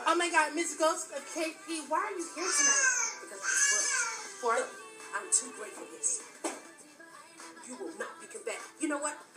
Oh my God, Miss Ghost of KP, why are you here tonight? Because for I'm too great for this. You will not be combative. You know what?